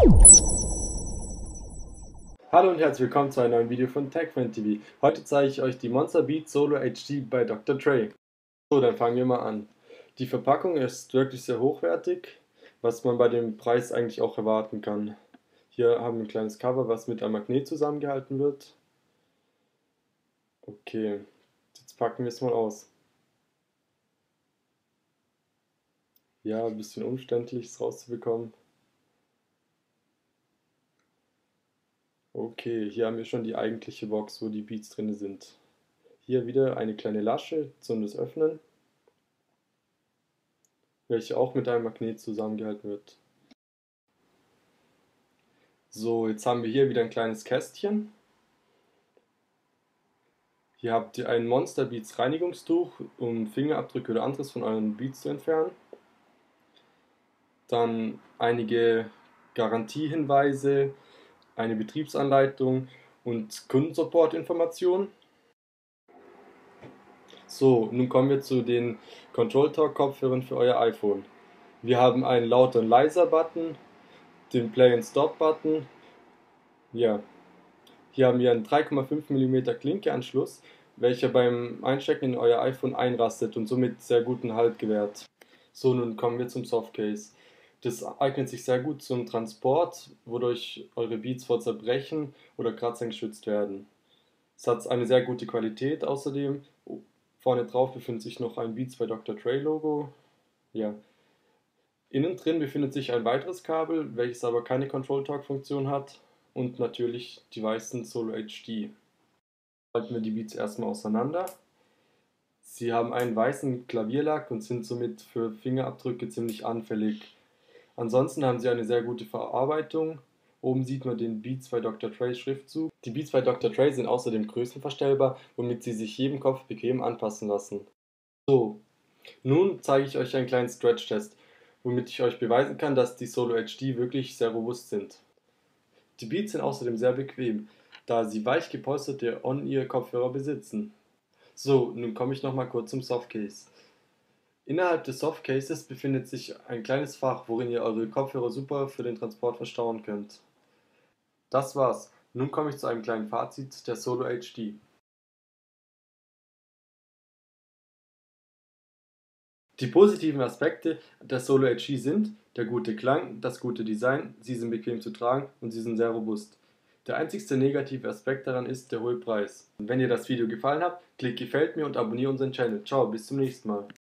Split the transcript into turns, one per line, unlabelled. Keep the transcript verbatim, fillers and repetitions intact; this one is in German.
Hallo und herzlich willkommen zu einem neuen Video von TechFriend T V. Heute zeige ich euch die Monster Beats Solo H D bei Doktor Dre. So, dann fangen wir mal an. Die Verpackung ist wirklich sehr hochwertig, was man bei dem Preis eigentlich auch erwarten kann. Hier haben wir ein kleines Cover, was mit einem Magnet zusammengehalten wird. Okay, jetzt packen wir es mal aus. Ja, ein bisschen umständlich, es rauszubekommen. Okay, hier haben wir schon die eigentliche Box, wo die Beats drin sind. Hier wieder eine kleine Lasche zum das Öffnen, welche auch mit einem Magnet zusammengehalten wird. So, jetzt haben wir hier wieder ein kleines Kästchen. Hier habt ihr ein Monster Beats Reinigungstuch, um Fingerabdrücke oder anderes von euren Beats zu entfernen. Dann einige Garantiehinweise, eine Betriebsanleitung und Kundensupport-Informationen. So, nun kommen wir zu den Control Talk Kopfhörern für euer iPhone. Wir haben einen Lauter- und Leiser-Button, den Play- und Stop-Button. Ja, hier haben wir einen drei Komma fünf Millimeter Klinke-Anschluss, welcher beim Einstecken in euer iPhone einrastet und somit sehr guten Halt gewährt. So, nun kommen wir zum Softcase. Das eignet sich sehr gut zum Transport, wodurch eure Beats vor Zerbrechen oder Kratzern geschützt werden. Es hat eine sehr gute Qualität außerdem. Vorne drauf befindet sich noch ein Beats bei Doktor Dre Logo. Ja. Innen drin befindet sich ein weiteres Kabel, welches aber keine Control Talk Funktion hat. Und natürlich die weißen Solo H D. Halten wir die Beats erstmal auseinander. Sie haben einen weißen Klavierlack und sind somit für Fingerabdrücke ziemlich anfällig. Ansonsten haben sie eine sehr gute Verarbeitung. Oben sieht man den Beats bei Doktor Dre Schriftzug. Die Beats bei Doktor Dre sind außerdem größenverstellbar, womit sie sich jedem Kopf bequem anpassen lassen. So, nun zeige ich euch einen kleinen Stretch-Test, womit ich euch beweisen kann, dass die Solo H D wirklich sehr robust sind. Die Beats sind außerdem sehr bequem, da sie weich gepolsterte On-Ear-Kopfhörer besitzen. So, nun komme ich nochmal kurz zum Softcase. Innerhalb des Softcases befindet sich ein kleines Fach, worin ihr eure Kopfhörer super für den Transport verstauen könnt. Das war's. Nun komme ich zu einem kleinen Fazit der Solo H D. Die positiven Aspekte der Solo H D sind der gute Klang, das gute Design, sie sind bequem zu tragen und sie sind sehr robust. Der einzigste negative Aspekt daran ist der hohe Preis. Wenn dir das Video gefallen hat, klick gefällt mir und abonniere unseren Channel. Ciao, bis zum nächsten Mal.